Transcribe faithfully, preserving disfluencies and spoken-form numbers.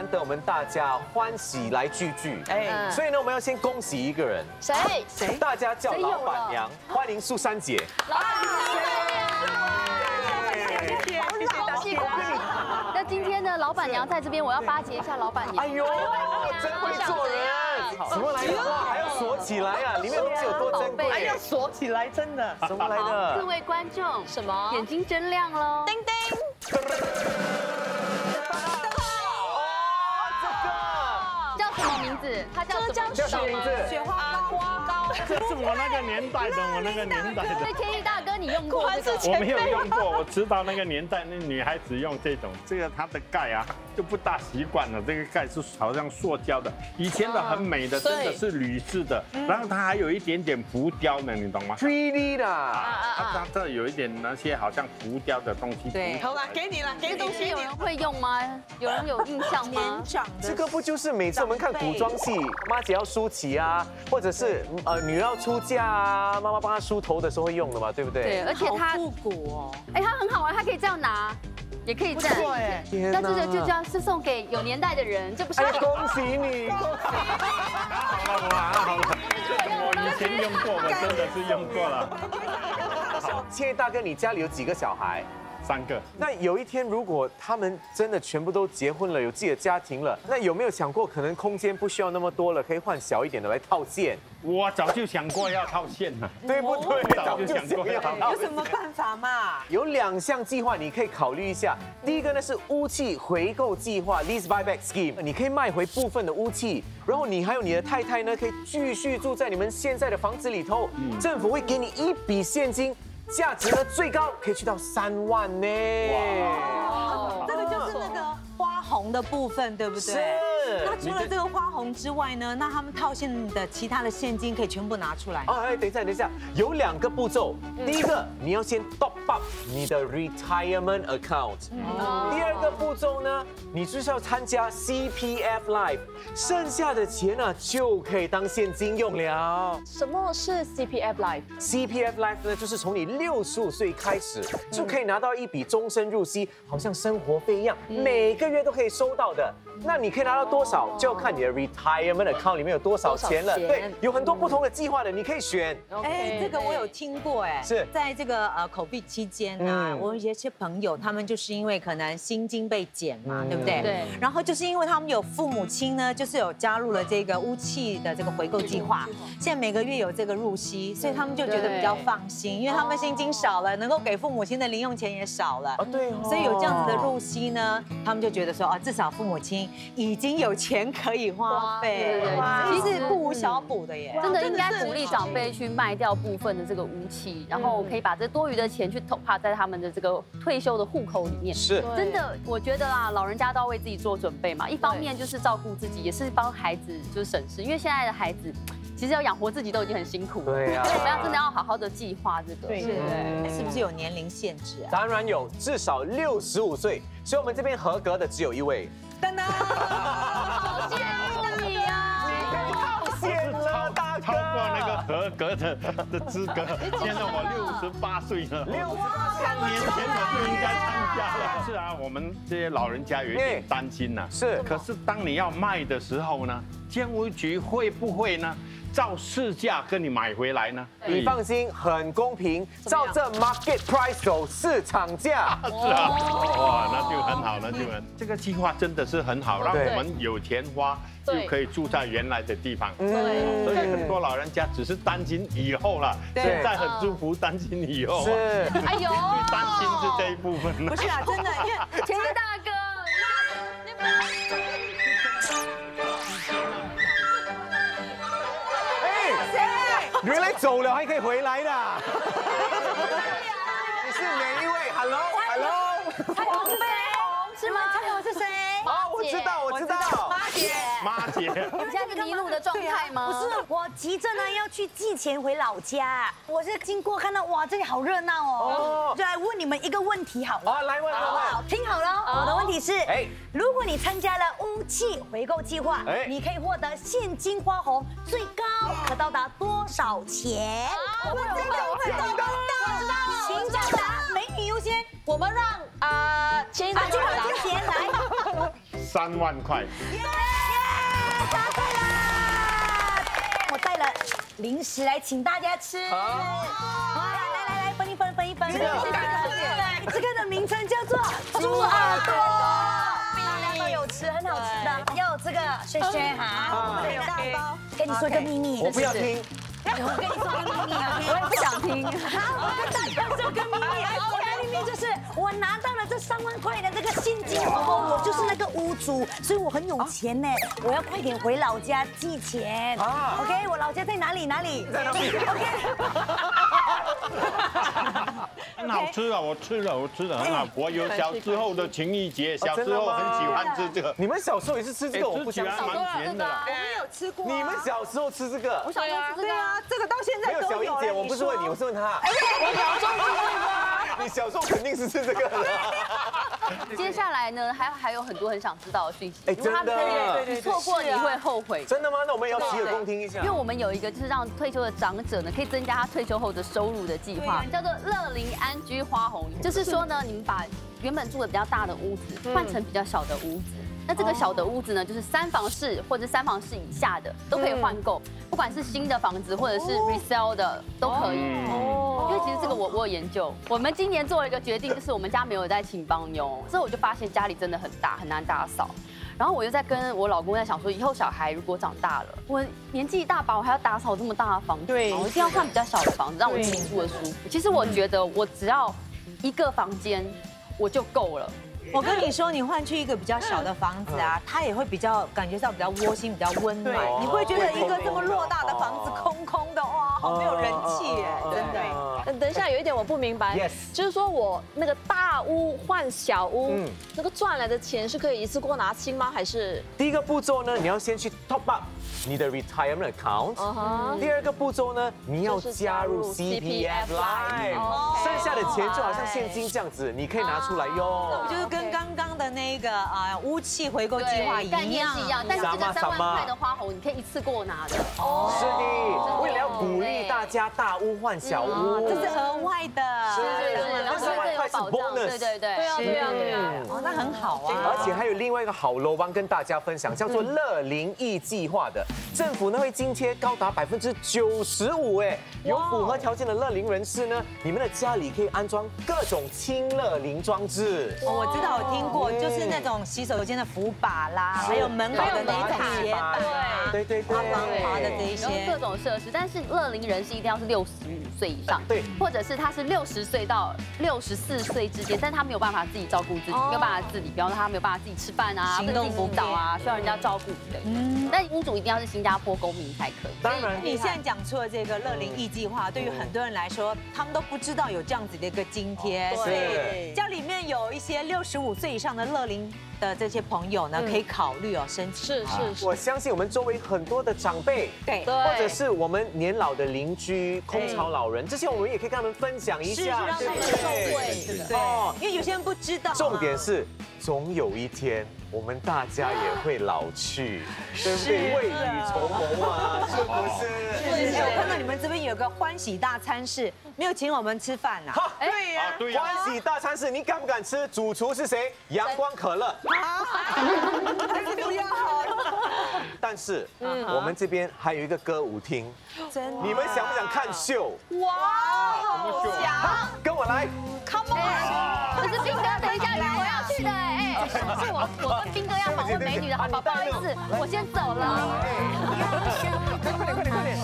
得我们大家欢喜来聚聚，哎，所以呢，我们要先恭喜一个人， 谁？ 谁？大家叫老板娘，欢迎素珊姐。 老板娘，谢谢，恭喜恭喜！那今天呢，老板娘在这边，我要巴结一下老板娘。哎呦， 真会做人！什么来的？哇，还要锁起来啊！里面东西有多珍贵？ 还要锁起来，真的。 什么来的？ 各位观众，什么？眼睛真亮喽！叮叮。叫什么名字？它叫什么？ 叫什么名字？ 雪花花糕。 这是我那个年代的，我那个年代的。 所以天意大哥，你用过这个？ 我没有用过，我知道那个年代那女孩子用这种，这个它的盖啊就不大习惯了。这个盖是好像塑胶的，以前的很美的，真的是铝制的，然后它还有一点点浮雕呢，你懂吗 ？三 D 的， 它它这有一点那些好像浮雕的东西。 对，好了，给你了，给这东西有人会用吗？有人有印象吗？ 年长的， 这个不就是每次我们看古装戏，妈姐要梳起啊，或者是呃女儿要出嫁啊，妈妈帮她梳头的时候会用的嘛，对不对？ 对，而且它复古哦， 哎，它很好玩，它可以这样拿，也可以站。 哎， 那这个就这样是送给有年代的人，这不是？ 哎，恭喜你！ 好了好了，我以前用过，我真的是用过了。 千叶大哥，你家里有几个小孩？ 三个。 那有一天，如果他们真的全部都结婚了，有自己的家庭了，那有没有想过，可能空间不需要那么多了，可以换小一点的来套线？ 我早就想过要套线了， 对不对？ 早就想过要套。 有什么办法嘛？ 有两项计划你可以考虑一下。第一个呢是污气回购计划 （Lease Buyback Scheme），你可以卖回部分的污气，然后你还有你的太太呢，可以继续住在你们现在的房子里头，政府会给你一笔现金。价值呢最高可以去到三万呢。 哇，这个就是那个花红的部分，对不对？ 是。 那除了这个花红之外呢，那他们套现的其他的现金可以全部拿出来。 哦，哎，等一下，等一下，有两个步骤。第一个，你要先 top up 你的 retirement account。第二个步骤呢，你就是要参加 C P F Life， 剩下的钱呢就可以当现金用了。 什么是 C P F Life？C P F Life 呢，就是从你六十五岁开始就可以拿到一笔终身入息，好像生活费一样，每个月都可以收到的。那你可以拿到多少，就要看你的 retirement account 里面有多少钱了。对，有很多不同的计划的，你可以选。 哎，这个我有听过，哎， 是在这个呃口碑期间啊，我有一些朋友，他们就是因为可能薪金被减嘛，对不对？ 对。 然后就是因为他们有父母亲呢，就是有加入了这个污气的这个回购计划，现在每个月有这个入息，所以他们就觉得比较放心，因为他们薪金少了，能够给父母亲的零用钱也少了。 啊，对。 所以有这样子的入息呢，他们就觉得说，哦，至少父母亲已经有钱可以花费，其实不无小补的耶。 真的应该鼓励长辈去卖掉部分的这个污气，然后可以把这多余的钱去投趴在他们的这个退休的户口里面。 是， 真的，我觉得啦，老人家都要为自己做准备嘛。一方面就是照顾自己，也是帮孩子就是省事，因为现在的孩子。其实要养活自己都已经很辛苦了， 对呀， 所以我们要真的要好好的计划这个， 对对对，是不是有年龄限制啊？ 当然有，至少六十五岁，所以我们这边合格的只有一位。 噔噔， 好羡慕你啊！ 你可以套现了，大哥， 超过那个合格的的资格。现在我六十八岁了， 六十八年前我就应该参加了。是啊，我们这些老人家有一点担心呐。 是， 可是当你要卖的时候呢，监务局会不会呢？照市价跟你买回来呢？ 你放心，很公平，照这 market price 走，市场价。 是啊，哇，那就很好，那就很。这个计划真的是很好，让我们有钱花，就可以住在原来的地方。 对， 所以很多老人家只是担心以后了，现在很舒服，担心以后。 是， 哎呦， 最担心是这一部分。 不是啊，真的，因为前面大哥，你们。 原来走了还可以回来的。你是哪一位 ？Hello Hello。 蔡红飞，是吗？蔡红是谁？ 啊，我知道，我知道。 妈姐。 妈姐。 你现在是迷路的状态吗？ 不是，我急着呢要去寄钱回老家。我是经过看到哇，这里好热闹哦。就来问你们一个问题好了。 啊，来问来问。 听好了，我的问题是：哎，如果你参加了污气回购计划，你可以获得现金花红，最高可到达多少钱？ 我这个我知道，我知道了， 请讲答，美女优先。 我们让啊，先啊，这个先来。 三万块。 耶！答对了！我带了零食来请大家吃。好，来来来来，分一分，分一分。这个这个的名称叫做猪耳朵，大家都有吃，很好吃的。有这个轩轩哈，很大包。跟你说一个秘密， 我不要听。 我跟你说个秘密， 我也不想听。 好，我跟大家说个秘密，我的秘密就是我拿到了这三万块的这个现金后，我就是那个屋主，所以我很有钱呢。我要快点回老家寄钱。啊 ，OK， 我老家在哪里？哪里？ 在哪里 ？OK。 很好吃啊，我吃了，我吃了很好。我有小时候的情谊结，小时候很喜欢吃这个。 你们小时候也是吃这个？我不吃起来蛮甜的。 我们有吃过。 你们小时候吃这个？ 我小时候吃这个。对啊， 这个到现在没有小英姐，我不是问你，我是问他。 哎，我小时候吃这个。 你小时候肯定是吃这个的。 接下来呢，还还有很多很想知道的讯息。 哎，真的， 你错过你会后悔。 真的吗？那我们也要洗耳恭听一下。 因为我们有一个就是让退休的长者呢，可以增加他退休后的收入的计划，叫做乐龄安居花红。就是说呢，你们把原本住的比较大的屋子换成比较小的屋子。那这个小的屋子呢，就是三房室或者三房室以下的都可以换购，不管是新的房子或者是 resell 的都可以。因为其实这个我我有研究，我们今年做了一个决定，就是我们家没有在请帮佣，之后我就发现家里真的很大，很难打扫。然后我又在跟我老公在想说，以后小孩如果长大了，我年纪一大把，我还要打扫这么大的房子，对，我一定要换比较小的房子，让我自己住的舒服。其实我觉得我只要一个房间我就够了。 我跟你说，你换去一个比较小的房子啊，它也会比较感觉到比较窝心，比较温暖。你会觉得一个这么偌大的房子空空的，哇，好没有人气耶，真的。 等等一下，有一点我不明白，就是说我那个大屋换小屋，那个赚来的钱是可以一次过拿清吗？还是第一个步骤呢，你要先去 top up 你的 retirement account。第二个步骤呢，你要加入 C P F Life， 剩下的钱就好像现金这样子，你可以拿出来用。 我就是跟刚刚的那个啊屋契回购计划一样， 概念是一样，但是这个三万块的花红，你可以一次过拿的。 哦，是的，为了要鼓励大家大屋换小屋， 这是额外的， 是是是，然后这个有保障，对对对，对啊对啊对啊， 哦，那很好啊。 而且还有另外一个好楼帮跟大家分享，叫做乐龄益计划的，政府呢会津贴高达百分之九十五，哎，有符合条件的乐龄人士呢，你们的家里可以安装各种轻乐龄装置。 我知道，我听过，就是那种洗手间的扶把啦，还有门口的那种斜板， 对对对， 防滑的这一些， 各种设施。但是乐龄人士一定要是六十五岁以上， 对， 或者是他是六十岁到六十四岁之间，但他没有办法自己照顾自己，没有办法自理，比方说他没有办法自己吃饭啊， 行动不早啊，需要人家照顾的。嗯，但屋主一定要是新加坡公民才可以。 当然， 你现在讲出了这个乐龄益计划，对于很多人来说，他们都不知道有这样子的一个津贴，所以家里面有一些六十五岁以上的乐龄的这些朋友呢，可以考虑哦申请。 是是是， 我相信我们周围很多的长辈， 对， 或者是我们年老的邻居、空巢老人，这些我们也可以跟他们分享一下， 让他们受惠。对，因为有些人不知道。 重点是，总有一天我们大家也会老去，对不对？未雨绸缪啊，是不是？ 我看到你们这边有个欢喜大餐室，没有请我们吃饭呐？ 对呀，对呀。欢喜大餐室，你敢不敢吃？主厨是谁？阳光可乐。 还是不要好。 但是，我们这边还有一个歌舞厅，你们想不想看秀？ 哇，好想！ 跟我来 ，Come on！ 可是斌哥，等一下，我要去的哎，是我我跟斌哥要访问美女的，好不好意思，我先走了。 快点快点快点！